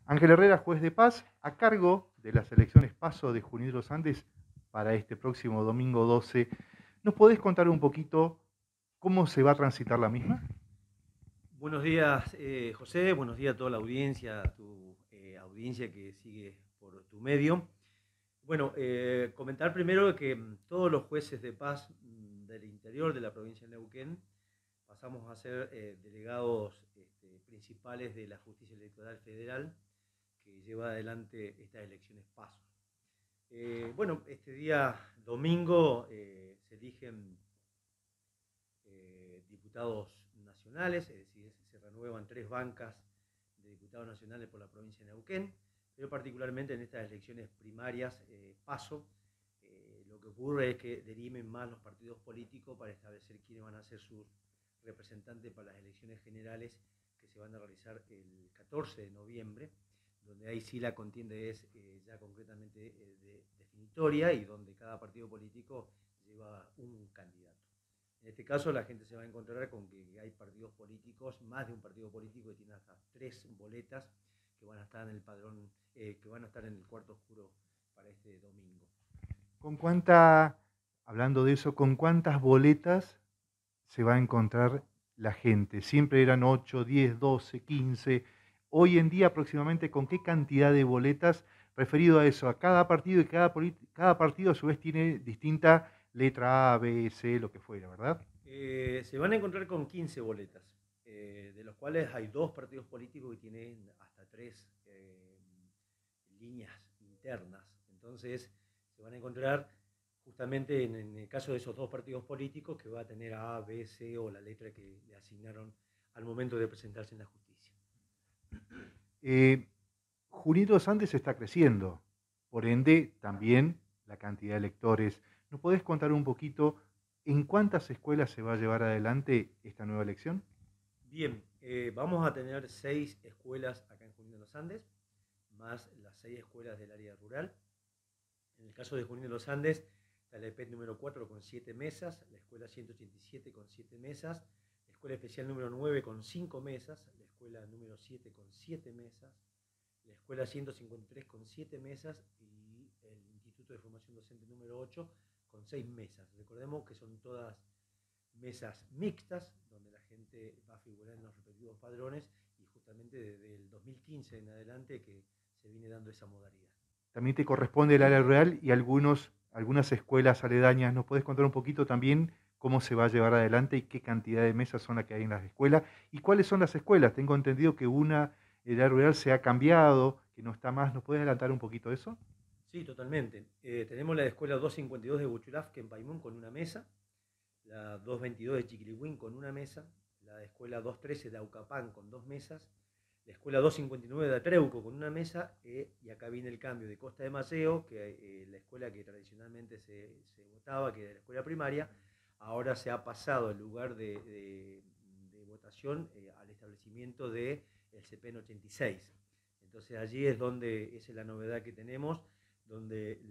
Ángel Herrera, juez de paz, a cargo de las elecciones PASO de Junín de los Andes para este próximo domingo 12. ¿Nos podés contar un poquito cómo se va a transitar la misma? Buenos días, José. Buenos días a toda la audiencia, a tu audiencia que sigue por tu medio. Bueno, comentar primero que todos los jueces de paz del interior de la provincia de Neuquén pasamos a ser delegados principales de la Justicia Electoral Federal que lleva adelante estas elecciones PASO. Bueno, este día domingo se eligen diputados nacionales, es decir, se renuevan 3 bancas de diputados nacionales por la provincia de Neuquén, pero particularmente en estas elecciones primarias, PASO, lo que ocurre es que derimen más los partidos políticos para establecer quiénes van a ser sus representantes para las elecciones generales que se van a realizar el 14 de noviembre, donde ahí sí la contienda es ya concretamente definitoria y donde cada partido político lleva un candidato. En este caso la gente se va a encontrar con que hay partidos políticos, más de un partido político que tiene hasta 3 boletas que van a estar en el padrón, que van a estar en el cuarto oscuro para este domingo. Hablando de eso, ¿con cuántas boletas se va a encontrar la gente? Siempre eran 8, 10, 12, 15. Hoy en día aproximadamente, ¿con qué cantidad de boletas? Referido a eso, a cada partido y cada partido a su vez tiene distinta letra A, B, C, lo que fuera, ¿verdad? Se van a encontrar con 15 boletas, de los cuales hay 2 partidos políticos que tienen hasta 3 líneas internas. Entonces se van a encontrar justamente en el caso de esos 2 partidos políticos que va a tener A, B, C o la letra que le asignaron al momento de presentarse en la justicia. Junín de los Andes está creciendo, por ende también la cantidad de electores. ¿Nos podés contar un poquito en cuántas escuelas se va a llevar adelante esta nueva elección? Bien, vamos a tener 6 escuelas acá en Junín de los Andes, más las 6 escuelas del área rural. En el caso de Junín de los Andes, está la EPET número 4 con 7 mesas, la escuela 187 con 7 mesas, la escuela especial número 9 con 5 mesas, la escuela número 7 con 7 mesas, la escuela 153 con 7 mesas y el Instituto de Formación Docente número 8 con 6 mesas. Recordemos que son todas mesas mixtas, donde la gente va a figurar en los respectivos padrones y justamente desde el 2015 en adelante que se viene dando esa modalidad. También te corresponde el área rural y algunas escuelas aledañas. ¿Nos podés contar un poquito también cómo se va a llevar adelante y qué cantidad de mesas son las que hay en las escuelas? ¿Y cuáles son las escuelas? Tengo entendido que el área rural se ha cambiado, que no está más. ¿Nos puedes adelantar un poquito eso? Sí, totalmente. Tenemos la escuela 252 de Buchurafque en Paimón con una mesa, la 222 de Chiquilihuín con una mesa, la escuela 213 de Aucapán con 2 mesas, la escuela 259 de Atreuco con una mesa, y acá viene el cambio de Costa de Maceo, que la escuela que tradicionalmente se votaba, que era la escuela primaria, ahora se ha pasado el lugar de votación al establecimiento del CPN 86. Entonces allí es donde esa es la novedad que tenemos, donde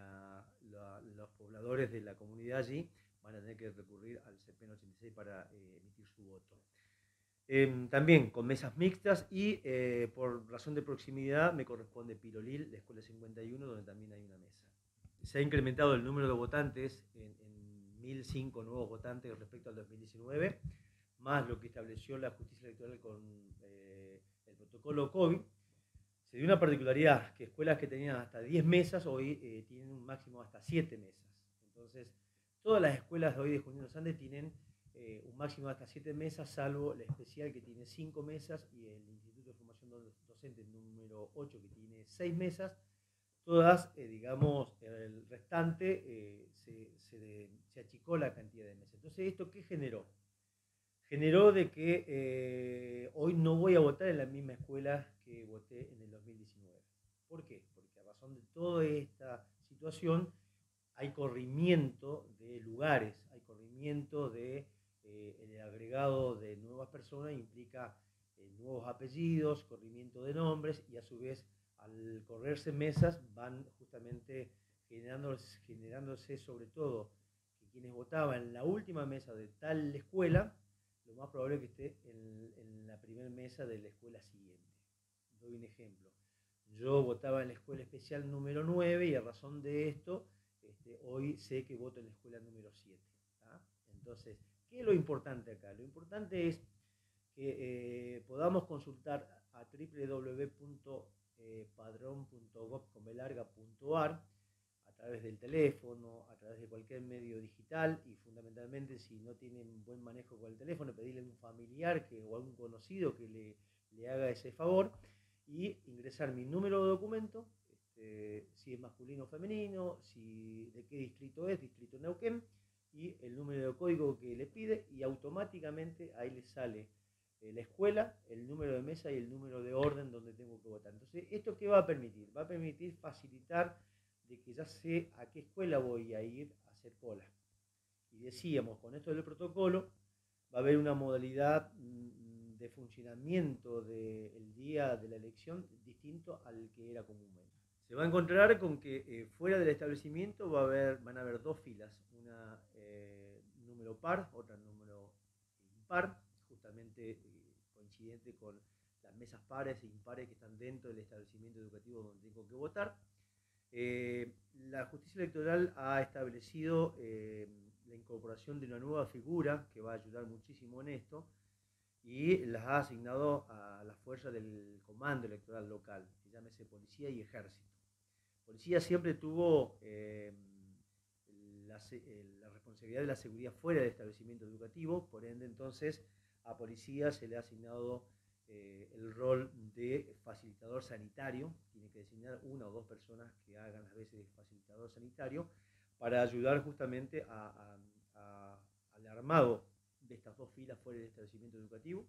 los pobladores de la comunidad allí van a tener que recurrir al CPN 86 para emitir su voto. También con mesas mixtas y por razón de proximidad me corresponde Pilolil, la escuela 51, donde también hay una mesa. Se ha incrementado el número de votantes en 1.005 nuevos votantes respecto al 2019, más lo que estableció la justicia electoral con el protocolo COVID. Se dio una particularidad, que escuelas que tenían hasta 10 mesas hoy tienen un máximo hasta 7 mesas. Entonces, todas las escuelas de hoy de Junín de los Andes tienen un máximo de hasta 7 mesas, salvo la especial que tiene 5 mesas y el Instituto de Formación Docente número 8 que tiene 6 mesas. Todas, digamos, el restante se achicó la cantidad de mesas. Entonces, ¿esto qué generó? Generó de que hoy no voy a votar en la misma escuela que voté en el 2019. ¿Por qué? Porque a razón de toda esta situación hay corrimiento de lugares, hay corrimiento de el agregado de nuevas personas, implica nuevos apellidos, corrimiento de nombres y a su vez al correrse mesas van justamente generándose sobre todo que quienes votaban en la última mesa de tal escuela lo más probable es que esté en la primera mesa de la escuela siguiente. Doy un ejemplo. Yo votaba en la escuela especial número 9 y a razón de esto, hoy sé que voto en la escuela número 7. ¿Tá? Entonces, ¿qué es lo importante acá? Lo importante es que podamos consultar a www.padrón.gov.ar a través del teléfono, a través de cualquier medio digital y fundamentalmente si no tienen buen manejo con el teléfono, pedirle a un familiar o a un conocido que le haga ese favor y ingresar mi número de documento, si es masculino o femenino, de qué distrito es, distrito Neuquén, y el número de código que le pide y automáticamente ahí le sale la escuela, el número de mesa y el número de orden donde tengo que votar. Entonces, ¿esto qué va a permitir? Va a permitir facilitar de que ya sé a qué escuela voy a ir a hacer cola. Y decíamos, con esto del protocolo, va a haber una modalidad de funcionamiento del día de la elección distinto al que era comúnmente. Se va a encontrar con que fuera del establecimiento van a haber dos filas, una número par, otra número impar, justamente coincidente con las mesas pares e impares que están dentro del establecimiento educativo donde tengo que votar. La justicia electoral ha establecido la incorporación de una nueva figura que va a ayudar muchísimo en esto y las ha asignado a la fuerza del comando electoral local, que llámese policía y ejército. Policía siempre tuvo la responsabilidad de la seguridad fuera del establecimiento educativo, por ende entonces a policía se le ha asignado el rol de facilitador sanitario, tiene que designar una o dos personas que hagan las veces de facilitador sanitario para ayudar justamente al armado de estas dos filas fuera del establecimiento educativo.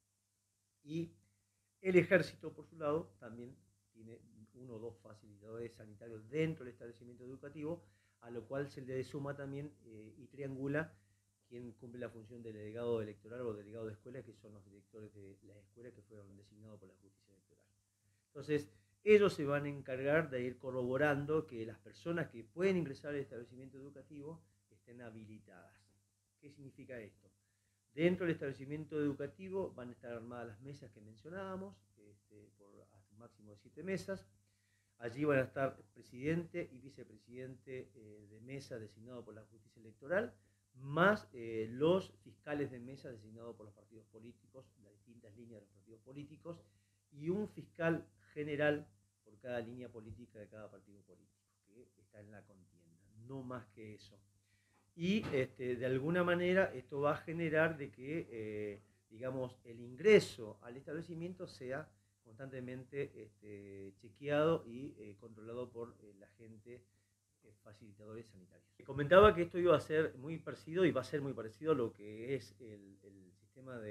Y el ejército, por su lado, también tiene uno o dos facilitadores sanitarios dentro del establecimiento educativo, a lo cual se le suma también y triangula quien cumple la función de delegado electoral o delegado de escuela, que son los directores de las escuelas que fueron designados por la justicia electoral. Entonces, ellos se van a encargar de ir corroborando que las personas que pueden ingresar al establecimiento educativo estén habilitadas. ¿Qué significa esto? Dentro del establecimiento educativo van a estar armadas las mesas que mencionábamos, por hasta un máximo de 7 mesas. Allí van a estar presidente y vicepresidente de mesa designados por la justicia electoral, más los fiscales de mesa designados por los partidos políticos, las distintas líneas de los partidos políticos, y un fiscal general por cada línea política de cada partido político, que está en la contienda, no más que eso. Y de alguna manera esto va a generar de que, digamos, el ingreso al establecimiento sea constantemente chequeado y controlado por la gente facilitadores sanitarios. Comentaba que esto iba a ser muy parecido y va a ser muy parecido a lo que es el sistema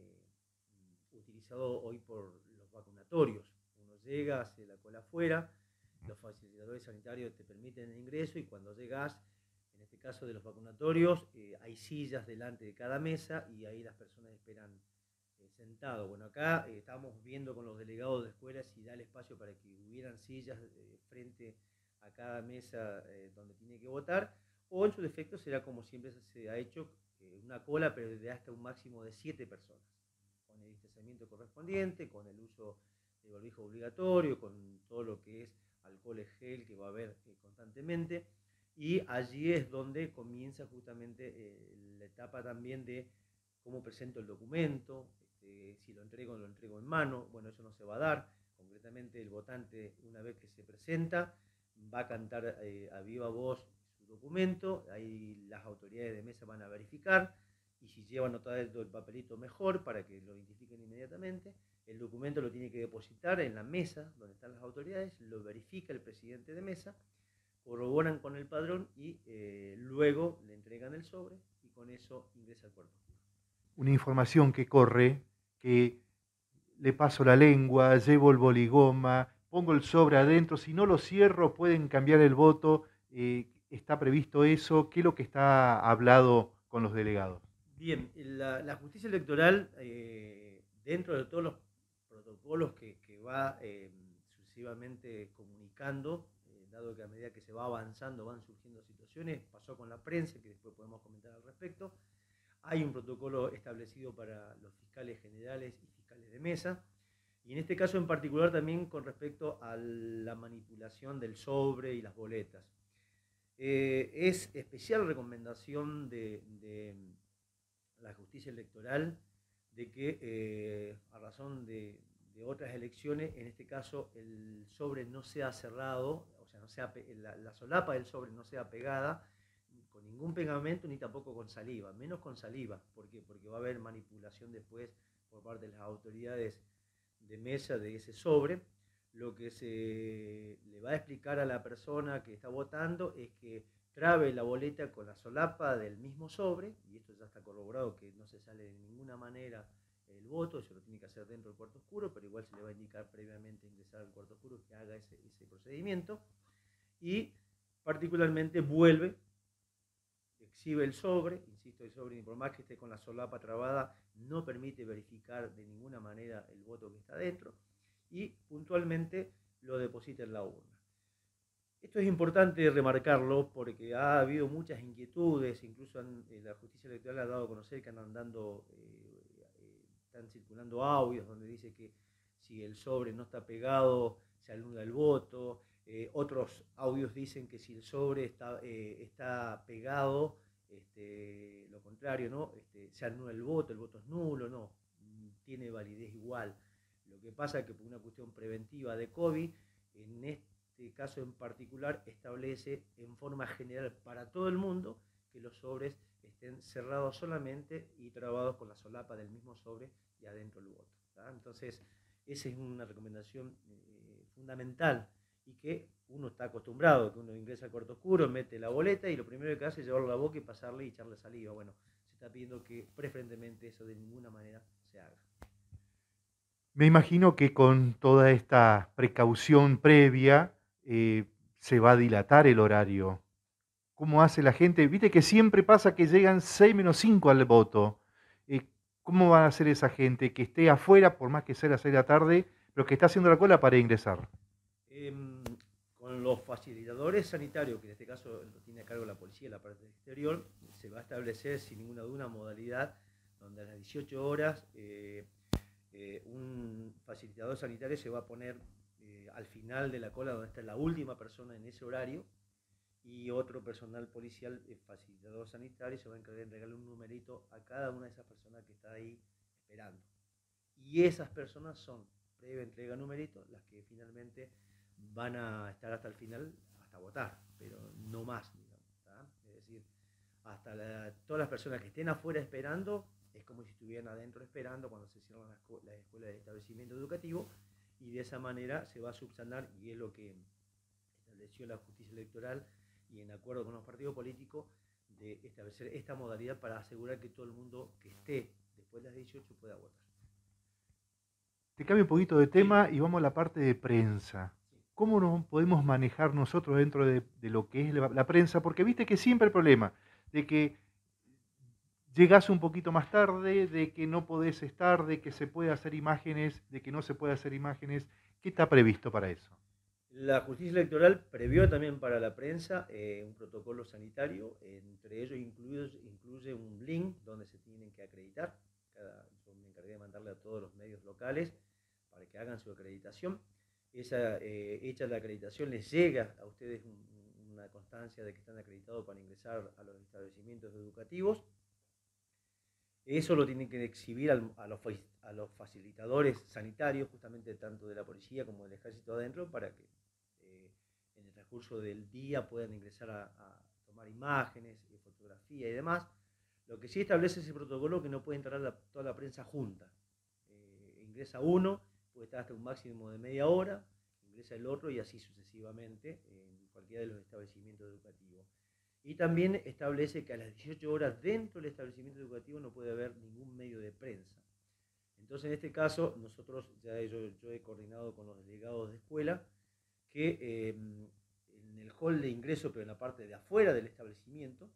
utilizado hoy por los vacunatorios. Uno llega, hace la cola afuera, los facilitadores sanitarios te permiten el ingreso y cuando llegas, en este caso de los vacunatorios, hay sillas delante de cada mesa y ahí las personas esperan sentados. Bueno, acá estamos viendo con los delegados de escuelas si da el espacio para que hubieran sillas frente a cada mesa donde tiene que votar, o en su defecto será como siempre se ha hecho, una cola, pero de hasta un máximo de 7 personas, con el distanciamiento correspondiente, con el uso de barbijo obligatorio, con todo lo que es alcohol gel que va a haber constantemente, y allí es donde comienza justamente la etapa también de cómo presento el documento, si lo entrego en mano. Bueno, eso no se va a dar. Concretamente el votante, una vez que se presenta, va a cantar a viva voz su documento, ahí las autoridades de mesa van a verificar, y si lleva anotado el papelito mejor para que lo identifiquen inmediatamente. El documento lo tiene que depositar en la mesa donde están las autoridades, lo verifica el presidente de mesa, corroboran con el padrón y luego le entregan el sobre y con eso ingresa al cuerpo. Una información que corre, que le paso la lengua, llevo el boligoma, pongo el sobre adentro, si no lo cierro pueden cambiar el voto, ¿está previsto eso? ¿Qué es lo que está hablado con los delegados? Bien, la justicia electoral, dentro de todos los protocolos que va sucesivamente comunicando, dado que a medida que se va avanzando van surgiendo situaciones, pasó con la prensa, que después podemos comentar al respecto, hay un protocolo establecido para los fiscales generales y fiscales de mesa, Y en este caso en particular también con respecto a la manipulación del sobre y las boletas. Es especial recomendación de la justicia electoral de que a razón de otras elecciones, en este caso el sobre no sea cerrado, o sea, no sea, la solapa del sobre no sea pegada con ningún pegamento ni tampoco con saliva, menos con saliva. ¿Por qué? Porque va a haber manipulación después por parte de las autoridades de mesa de ese sobre. Lo que se le va a explicar a la persona que está votando es que trabe la boleta con la solapa del mismo sobre, y esto ya está corroborado que no se sale de ninguna manera el voto, eso lo tiene que hacer dentro del cuarto oscuro, pero igual se le va a indicar previamente ingresar al cuarto oscuro que haga ese procedimiento, y particularmente vuelve, exhibe el sobre, insisto, el sobre, por más que esté con la solapa trabada, no permite verificar de ninguna manera el voto que está dentro, y puntualmente lo deposita en la urna. Esto es importante remarcarlo porque ha habido muchas inquietudes, incluso la justicia electoral ha dado a conocer que están circulando audios donde dice que si el sobre no está pegado se anula el voto. Otros audios dicen que si el sobre está pegado, lo contrario, ¿no? Se anula el voto es nulo, no, tiene validez igual. Lo que pasa es que por una cuestión preventiva de COVID, en este caso en particular establece en forma general para todo el mundo que los sobres estén cerrados solamente y trabados con la solapa del mismo sobre y adentro el voto. ¿Tá? Entonces, esa es una recomendación fundamental y que uno está acostumbrado, que uno ingresa al cuarto oscuro, mete la boleta y lo primero que hace es llevarlo a la boca y pasarle y echarle saliva. Bueno, se está pidiendo que preferentemente eso de ninguna manera se haga. Me imagino que con toda esta precaución previa se va a dilatar el horario. ¿Cómo hace la gente? Viste que siempre pasa que llegan 6 menos 5 al voto. ¿Cómo va a hacer esa gente que esté afuera, por más que sea las 6 de la tarde, pero que está haciendo la cola para ingresar? Con los facilitadores sanitarios, que en este caso lo tiene a cargo la policía, la parte exterior, se va a establecer sin ninguna duda una modalidad donde a las 18 horas un facilitador sanitario se va a poner al final de la cola donde está la última persona en ese horario, y otro personal policial, facilitador sanitario, se va a encargar de entregarle un numerito a cada una de esas personas que está ahí esperando. Y esas personas son, previa entrega de numerito, las que finalmente van a estar hasta el final, hasta votar, pero no más, digamos, ¿tá? Es decir, todas las personas que estén afuera esperando, es como si estuvieran adentro esperando cuando se cierran las escuelas de establecimiento educativo, y de esa manera se va a subsanar, y es lo que estableció la justicia electoral, y en acuerdo con los partidos políticos, de establecer esta modalidad para asegurar que todo el mundo que esté después de las 18 pueda votar. Te cambio un poquito de tema y vamos a la parte de prensa. Sí. ¿Cómo nos podemos manejar nosotros dentro de lo que es la prensa? Porque viste que siempre el problema de que llegás un poquito más tarde, de que no podés estar, de que se puede hacer imágenes, de que no se puede hacer imágenes. ¿Qué está previsto para eso? La justicia electoral previó también para la prensa un protocolo sanitario, entre ellos incluye un link donde se tienen que acreditar. Yo me encargué de mandarle a todos los medios locales para que hagan su acreditación. Hecha la acreditación, les llega a ustedes una constancia de que están acreditados para ingresar a los establecimientos educativos. Eso lo tienen que exhibir a los facilitadores sanitarios, justamente tanto de la policía como del ejército adentro, para que en el transcurso del día puedan ingresar a tomar imágenes, fotografía y demás. Lo que sí establece ese protocolo que no puede entrar toda la prensa junta. Ingresa uno, puede estar hasta un máximo de media hora, ingresa el otro y así sucesivamente en cualquiera de los establecimientos educativos. Y también establece que a las 18 horas dentro del establecimiento educativo no puede haber ningún medio de prensa. Entonces, en este caso, yo he coordinado con los delegados de escuela que en el hall de ingreso, pero en la parte de afuera del establecimiento,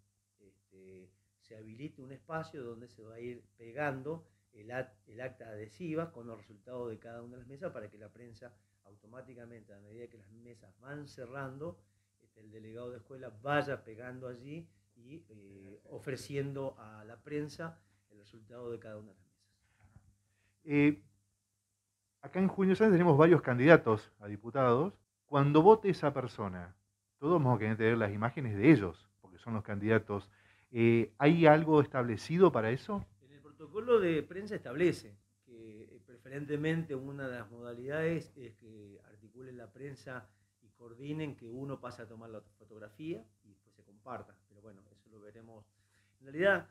se habilite un espacio donde se va a ir pegando el acta adhesiva con los resultados de cada una de las mesas para que la prensa automáticamente, a medida que las mesas van cerrando, el delegado de escuela vaya pegando allí y ofreciendo a la prensa el resultado de cada una de las mesas. Acá en Junio Sáenz tenemos varios candidatos a diputados. Cuando vote esa persona, todos vamos a querer tener las imágenes de ellos, porque son los candidatos. ¿Hay algo establecido para eso? En el protocolo de prensa establece que preferentemente una de las modalidades es que articulen la prensa y coordinen que uno pase a tomar la fotografía y después se comparta. Pero bueno, eso lo veremos. En realidad,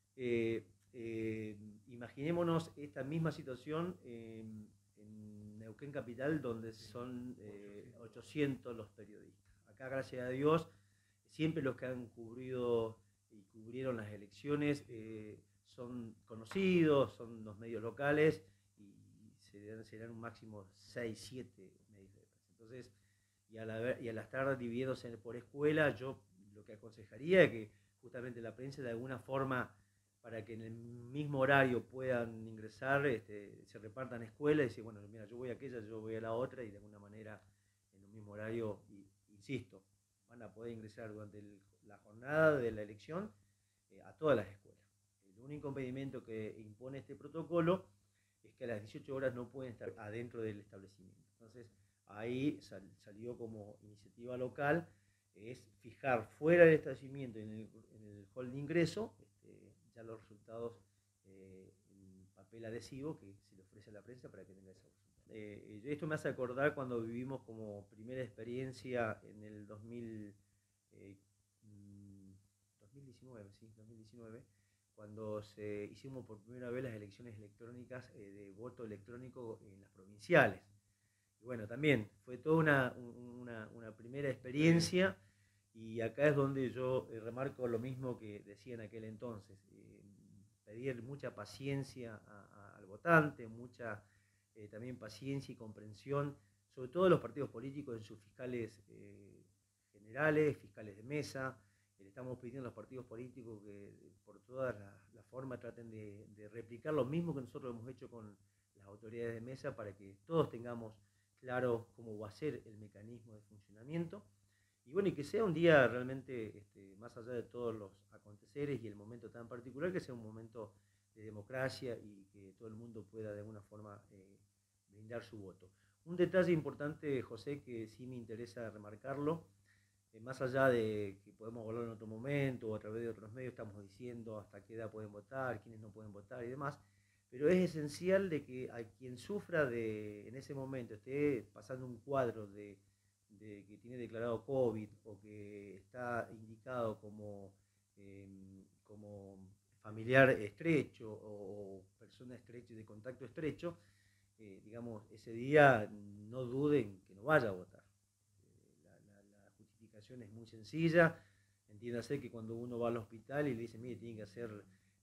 imaginémonos esta misma situación en Neuquén Capital, donde son 800 los periodistas. Acá, gracias a Dios, siempre los que han cubrido y cubrieron las elecciones son conocidos, son los medios locales y serán un máximo 6, 7 medios de prensa. Entonces, y al estar dividiéndose por escuela, yo lo que aconsejaría es que justamente la prensa de alguna forma, para que en el mismo horario puedan ingresar, se repartan escuelas y decir, bueno, mira, yo voy a aquella, yo voy a la otra, y de alguna manera en el mismo horario, insisto, van a poder ingresar durante la jornada de la elección a todas las escuelas. El único impedimento que impone este protocolo es que a las 18 horas no pueden estar adentro del establecimiento. Entonces, ahí salió como iniciativa local, es fijar fuera del establecimiento, en el hall de ingreso, ya los resultados en papel adhesivo que se le ofrece a la prensa para que tenga esa resultado. Esto me hace acordar cuando vivimos como primera experiencia en el 2019, cuando hicimos por primera vez las elecciones electrónicas de voto electrónico en las provinciales. Y bueno, también fue toda una primera experiencia, y acá es donde yo remarco lo mismo que decía en aquel entonces, pedir mucha paciencia al votante, mucha también paciencia y comprensión, sobre todo los partidos políticos en sus fiscales generales, fiscales de mesa. Le estamos pidiendo a los partidos políticos que por todas las formas traten de replicar lo mismo que nosotros hemos hecho con las autoridades de mesa, para que todos tengamos claro cómo va a ser el mecanismo de funcionamiento. Y bueno, y que sea un día realmente, más allá de todos los aconteceres y el momento tan particular, que sea un momento de democracia y que todo el mundo pueda de alguna forma brindar su voto. Un detalle importante, José, que sí me interesa remarcarlo, más allá de que podemos hablar en otro momento o a través de otros medios, estamos diciendo hasta qué edad pueden votar, quiénes no pueden votar y demás, pero es esencial de que a quien sufra en ese momento, esté pasando un cuadro de que tiene declarado COVID o que está indicado como familiar estrecho o persona estrecha de contacto estrecho, digamos, ese día no duden que no vaya a votar. La justificación es muy sencilla. Entiéndase que cuando uno va al hospital y le dice, mire, tiene que hacer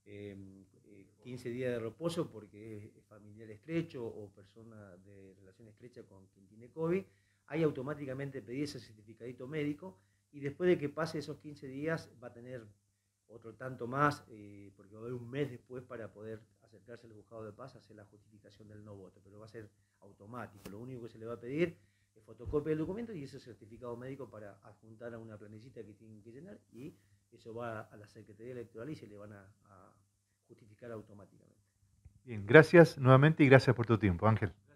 15 días de reposo porque es familiar estrecho o persona de relación estrecha con quien tiene COVID, hay automáticamente pedir ese certificadito médico, y después de que pase esos 15 días va a tener otro tanto más, porque va a haber un mes después para poder acercarse al juzgado de paz a hacer la justificación del no voto, pero va a ser automático. Lo único que se le va a pedir es fotocopia del documento y ese certificado médico para adjuntar a una planillita que tienen que llenar, y eso va a la Secretaría Electoral y se le van a justificar automáticamente. Bien, gracias nuevamente y gracias por tu tiempo, Ángel.